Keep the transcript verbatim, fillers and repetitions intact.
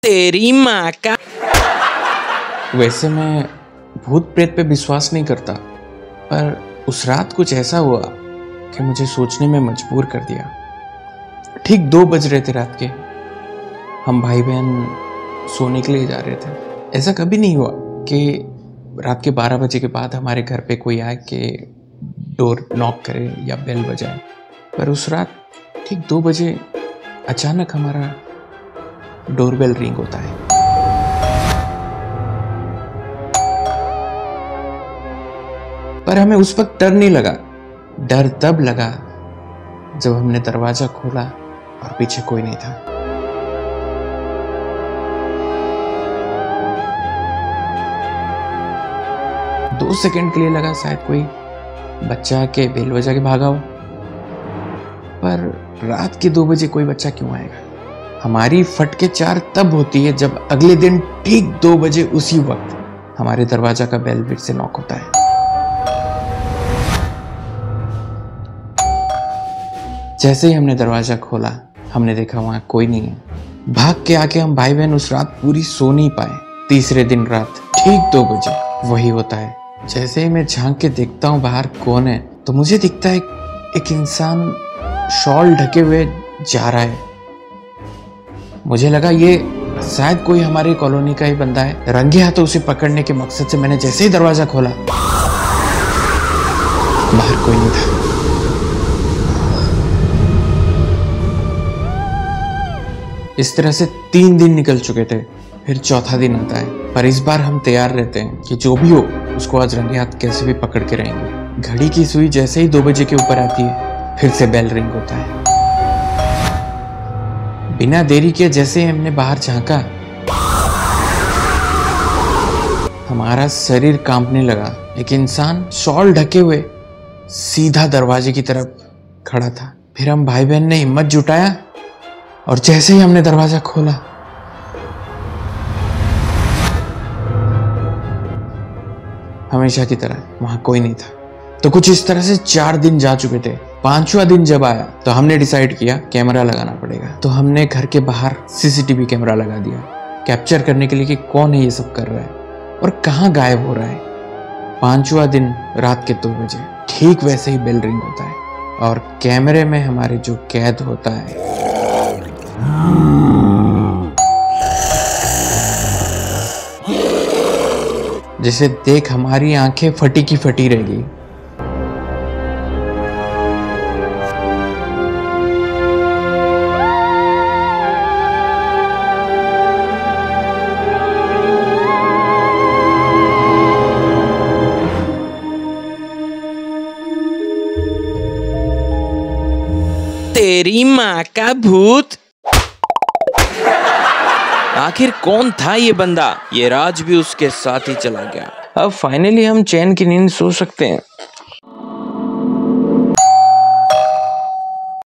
तेरी माँ का। वैसे मैं भूत प्रेत पे विश्वास नहीं करता, पर उस रात कुछ ऐसा हुआ कि मुझे सोचने में मजबूर कर दिया। ठीक दो बज रहे थे रात के। हम भाई बहन सोने के लिए जा रहे थे। ऐसा कभी नहीं हुआ कि रात के बारह बजे के बाद हमारे घर पे कोई आए कि डोर नॉक करे या बेल बजाए, पर उस रात ठीक दो बजे अचानक हमारा डोरबेल रिंग होता है। पर हमें उस वक्त डर नहीं लगा। डर तब लगा जब हमने दरवाजा खोला और पीछे कोई नहीं था। दो सेकंड के लिए लगा शायद कोई बच्चा के बेल बजा के भागा हो, पर रात के दो बजे कोई बच्चा क्यों आएगा। हमारी फटके चार तब होती है जब अगले दिन ठीक दो बजे उसी वक्त हमारे दरवाजा का बेल फिर से नॉक होता है। जैसे ही हमने दरवाजा खोला, हमने देखा वहां कोई नहीं है। भाग के आके हम भाई बहन उस रात पूरी सो नहीं पाए। तीसरे दिन रात ठीक दो बजे वही होता है। जैसे ही मैं झांक के देखता हूँ बाहर कौन है, तो मुझे दिखता है एक इंसान शॉल ढके हुए जा रहा है। मुझे लगा ये शायद कोई हमारी कॉलोनी का ही बंदा है। रंगे हाथों उसे पकड़ने के मकसद से मैंने जैसे ही दरवाजा खोला, बाहर कोई नहीं था। इस तरह से तीन दिन निकल चुके थे। फिर चौथा दिन आता है, पर इस बार हम तैयार रहते हैं कि जो भी हो उसको आज रंगे हाथ कैसे भी पकड़ के रहेंगे। घड़ी की सुई जैसे ही दो बजे के ऊपर आती है, फिर से बेल रिंग होता है। बिना देरी के जैसे ही हमने बाहर झांका, हमारा शरीर कांपने लगा। एक इंसान शॉल ढके हुए सीधा दरवाजे की तरफ खड़ा था। फिर हम भाई बहन ने हिम्मत जुटाया और जैसे ही हमने दरवाजा खोला, हमेशा की तरह वहां कोई नहीं था। तो कुछ इस तरह से चार दिन जा चुके थे। पांचवा दिन जब आया तो हमने डिसाइड किया कैमरा लगाना पड़ेगा। तो हमने घर के बाहर सीसीटीवी कैमरा लगा दिया, कैप्चर करने के लिए कि कौन है ये सब कर रहा है और कहां गायब हो रहा है। पांचवा दिन रात के दो बजे ठीक वैसे ही बेल रिंग होता है और कैमरे में हमारे जो कैद होता है जिसे देख हमारी आंखें फटी की फटी रह गई। तेरी माँ का भूत। आखिर कौन था ये बंदा? ये राज भी उसके साथ ही चला गया। अब फाइनली हम चैन की नींद सो सकते हैं।